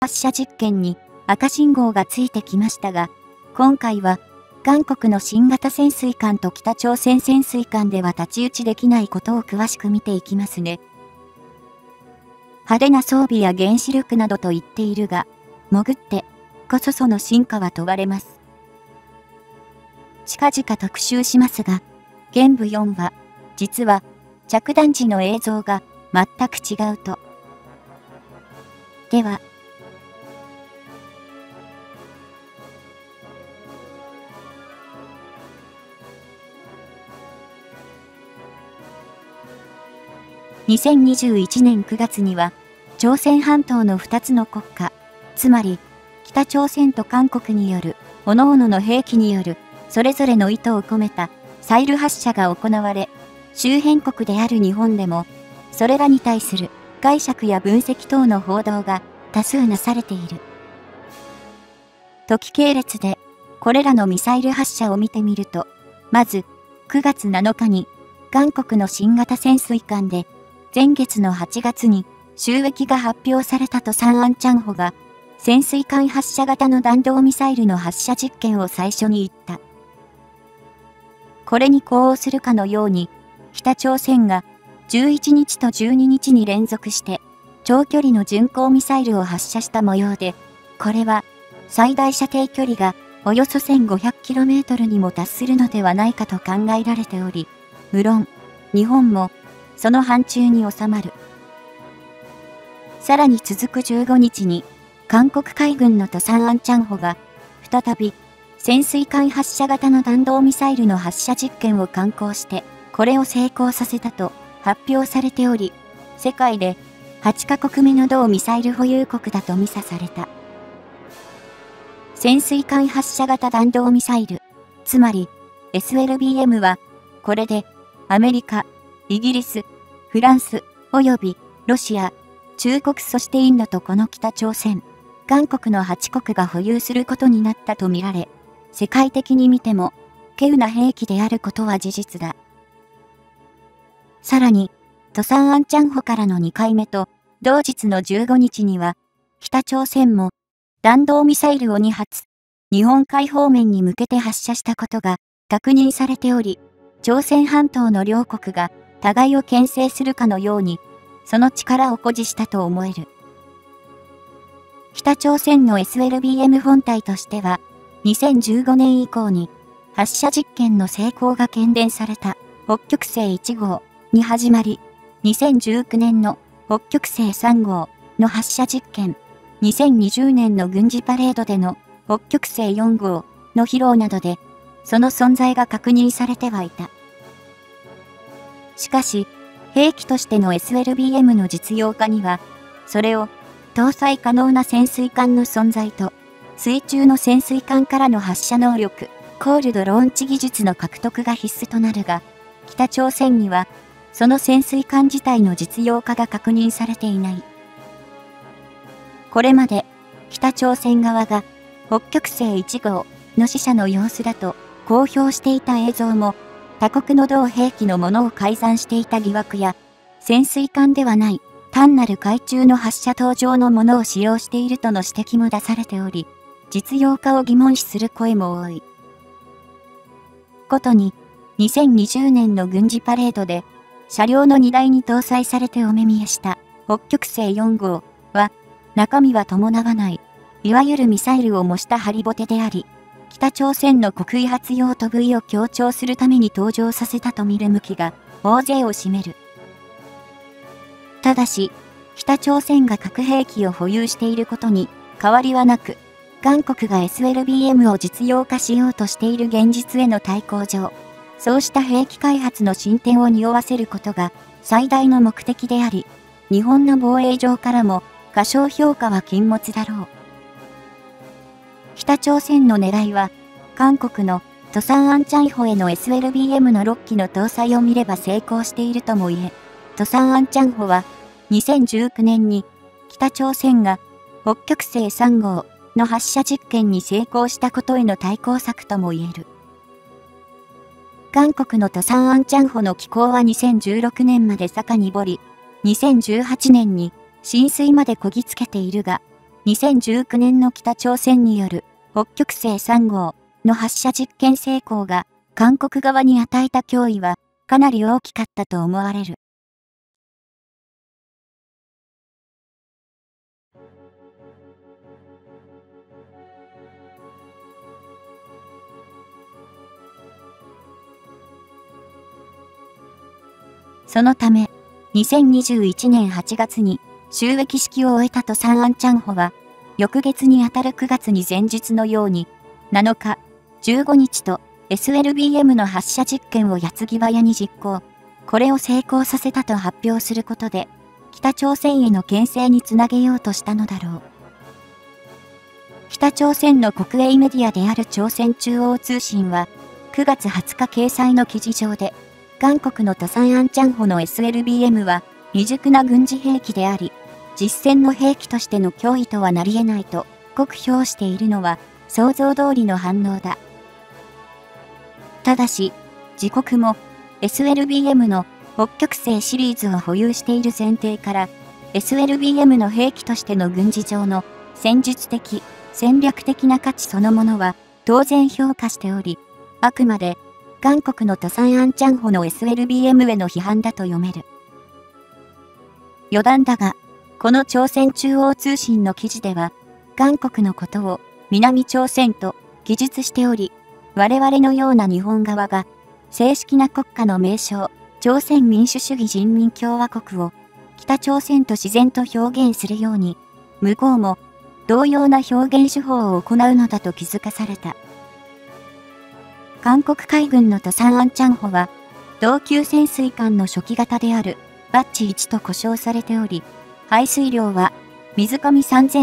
発射実験に赤信号がついてきましたが、今回は韓国の新型潜水艦と北朝鮮潜水艦では太刀打ちできないことを詳しく見ていきますね。派手な装備や原子力などと言っているが、潜ってこそその真価は問われます。近々特集しますが、玄武4は、実は着弾時の映像が全く違うと。では、2021年9月には、朝鮮半島の2つの国家、つまり、北朝鮮と韓国による、各々の兵器による、それぞれの意図を込めた、サイル発射が行われ、周辺国である日本でも、それらに対する解釈や分析等の報道が多数なされている。時系列で、これらのミサイル発射を見てみると、まず、9月7日に、韓国の新型潜水艦で、前月の8月に収益が発表されたとサンアンチャンホが潜水艦発射型の弾道ミサイルの発射実験を最初に言った。これに呼応するかのように北朝鮮が11日と12日に連続して長距離の巡航ミサイルを発射した模様で、これは最大射程距離がおよそ 1500km にも達するのではないかと考えられており、無論日本もその範疇に収まる。さらに続く15日に、韓国海軍のトサンアンチャンホが、再び、潜水艦発射型の弾道ミサイルの発射実験を敢行して、これを成功させたと発表されており、世界で8カ国目の同ミサイル保有国だと見さされた。潜水艦発射型弾道ミサイル、つまり SLBM は、これでアメリカ、イギリス、フランス、およびロシア、中国そしてインドとこの北朝鮮、韓国の8国が保有することになったとみられ、世界的に見ても、稀有な兵器であることは事実だ。さらに、トサンアンチャンホからの2回目と、同日の15日には、北朝鮮も弾道ミサイルを2発、日本海方面に向けて発射したことが確認されており、朝鮮半島の両国が互いを牽制するかのように、その力を誇示したと思える。北朝鮮の SLBM 本体としては、2015年以降に発射実験の成功が懸念された北極星1号に始まり、2019年の北極星3号の発射実験、2020年の軍事パレードでの北極星4号の披露などで、その存在が確認されてはいた。しかし、兵器としての SLBM の実用化には、それを搭載可能な潜水艦の存在と、水中の潜水艦からの発射能力、コールドローンチ技術の獲得が必須となるが、北朝鮮には、その潜水艦自体の実用化が確認されていない。これまで、北朝鮮側が、北極星1号の試射の様子だと公表していた映像も、他国の同兵器のものを改ざんしていた疑惑や、潜水艦ではない単なる海中の発射塔上のものを使用しているとの指摘も出されており、実用化を疑問視する声も多い。ことに、2020年の軍事パレードで、車両の荷台に搭載されてお目見えした北極星4号は、中身は伴わない、いわゆるミサイルを模したハリボテであり、北朝鮮の国威発揚と武威を強調するために登場させたと見る向きが大勢を占める。ただし、北朝鮮が核兵器を保有していることに変わりはなく、韓国が SLBM を実用化しようとしている現実への対抗上、そうした兵器開発の進展を匂わせることが最大の目的であり、日本の防衛上からも過小評価は禁物だろう。北朝鮮の狙いは、韓国のトサンアンチャンホへの SLBM の6機の搭載を見れば成功しているとも言え、トサンアンチャンホは2019年に北朝鮮が北極星3号の発射実験に成功したことへの対抗策とも言える。韓国のトサンアンチャンホの寄港は2016年まで遡り、2018年に進水までこぎつけているが、 2019年の北朝鮮による北極星3号の発射実験成功が韓国側に与えた脅威はかなり大きかったと思われる。そのため、2021年8月に就役式を終えたとサンアンチャンホは、翌月にあたる9月に前日のように、7日、15日と SLBM の発射実験を矢継ぎ早に実行。これを成功させたと発表することで、北朝鮮への牽制につなげようとしたのだろう。北朝鮮の国営メディアである朝鮮中央通信は、9月20日掲載の記事上で、韓国のトサンアンチャンホの SLBM は未熟な軍事兵器であり、実戦の兵器としての脅威とはなり得ないと酷評しているのは想像通りの反応だ。ただし、自国も SLBM の北極星シリーズを保有している前提から、SLBM の兵器としての軍事上の戦術的、戦略的な価値そのものは当然評価しており、あくまで韓国のトサンアンチャンホの SLBM への批判だと読める。余談だが、この朝鮮中央通信の記事では、韓国のことを南朝鮮と記述しており、我々のような日本側が正式な国家の名称、朝鮮民主主義人民共和国を北朝鮮と自然と表現するように、向こうも同様な表現手法を行うのだと気づかされた。韓国海軍のトサンアンチャンホは、同級潜水艦の初期型であるバッチ1と呼称されており、排水量は水込み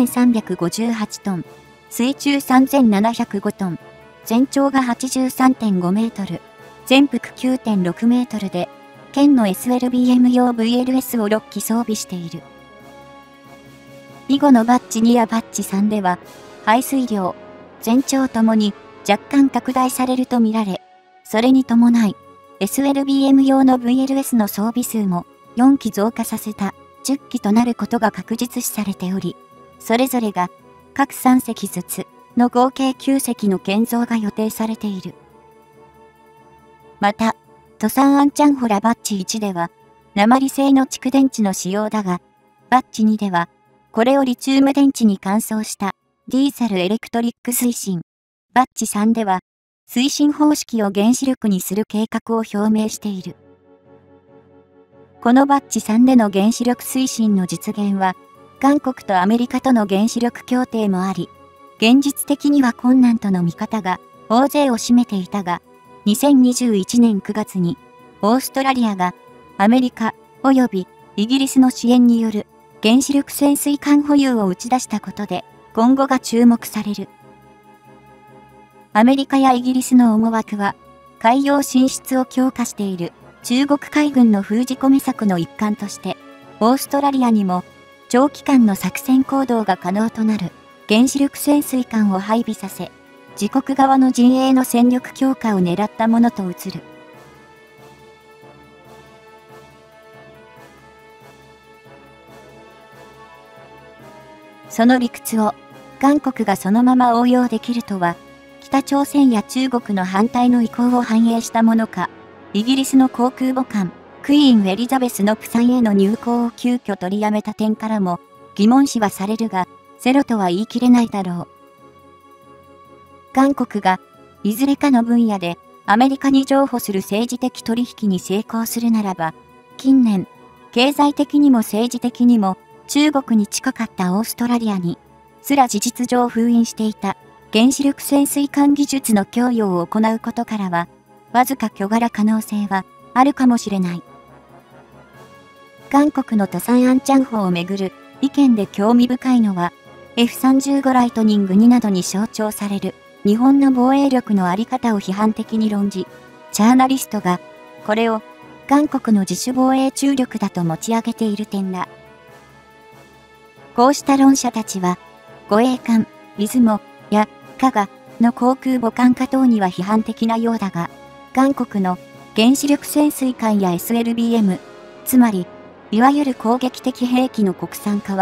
3358トン、水中3705トン、全長が 83.5 メートル、全幅 9.6 メートルで、県の SLBM 用 VLS を6機装備している。以後のバッチ2やバッチ3では、排水量、全長ともに若干拡大されるとみられ、それに伴い、SLBM 用の VLS の装備数も4機増加させた10機となることが確実視されており、それぞれが各3隻ずつの合計9隻の建造が予定されている。また、トサンアンチャンホラバッチ1では、鉛製の蓄電池の使用だが、バッチ2では、これをリチウム電池に換装したディーゼルエレクトリック推進。バッチ3では、推進方式を原子力にする計画を表明している。このバッチ3での原子力推進の実現は、韓国とアメリカとの原子力協定もあり、現実的には困難との見方が大勢を占めていたが、2021年9月に、オーストラリアがアメリカ及びイギリスの支援による原子力潜水艦保有を打ち出したことで、今後が注目される。アメリカやイギリスの思惑は、海洋進出を強化している中国海軍の封じ込め策の一環として、オーストラリアにも長期間の作戦行動が可能となる原子力潜水艦を配備させ、自国側の陣営の戦力強化を狙ったものと映る。その理屈を韓国がそのまま応用できるとは、北朝鮮や中国の反対の意向を反映したものか、イギリスの航空母艦、クイーン・エリザベスのプサンへの入港を急遽取りやめた点からも疑問視はされるが、ゼロとは言い切れないだろう。韓国が、いずれかの分野でアメリカに譲歩する政治的取引に成功するならば、近年、経済的にも政治的にも中国に近かったオーストラリアに、すら事実上封印していた原子力潜水艦技術の供与を行うことからは、わずか巨柄可能性はあるかもしれない。韓国のトサンアンチャンホをめぐる意見で興味深いのは、F-35 ライトニング2などに象徴される日本の防衛力のあり方を批判的に論じ、ジャーナリストがこれを韓国の自主防衛注力だと持ち上げている点だ。こうした論者たちは、護衛艦、出雲や加賀の航空母艦化等には批判的なようだが、韓国の原子力潜水艦や SLBM、つまり、いわゆる攻撃的兵器の国産化は、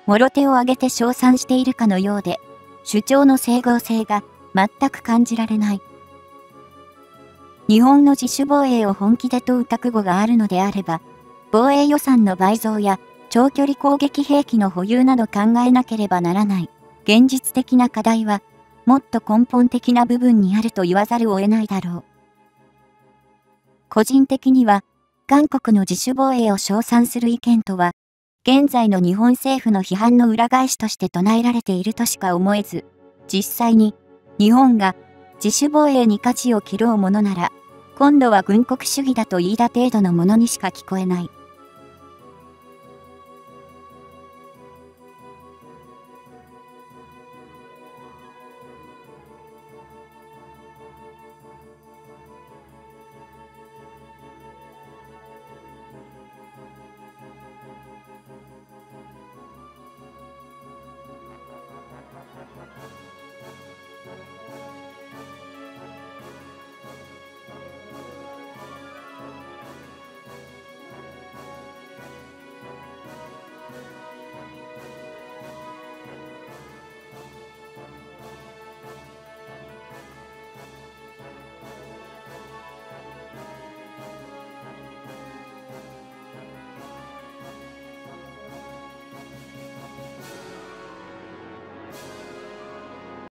もろ手を挙げて称賛しているかのようで、主張の整合性が全く感じられない。日本の自主防衛を本気で問う覚悟があるのであれば、防衛予算の倍増や長距離攻撃兵器の保有など考えなければならない。現実的な課題は、もっと根本的な部分にあると言わざるを得ないだろう。個人的には、韓国の自主防衛を称賛する意見とは、現在の日本政府の批判の裏返しとして唱えられているとしか思えず、実際に、日本が自主防衛に舵を切ろうものなら、今度は軍国主義だと言いた程度のものにしか聞こえない。